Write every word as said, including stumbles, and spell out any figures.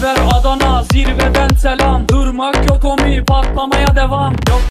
Denver, Adana, zirveden selam. Durmak yok omi, patlamaya devam. Yok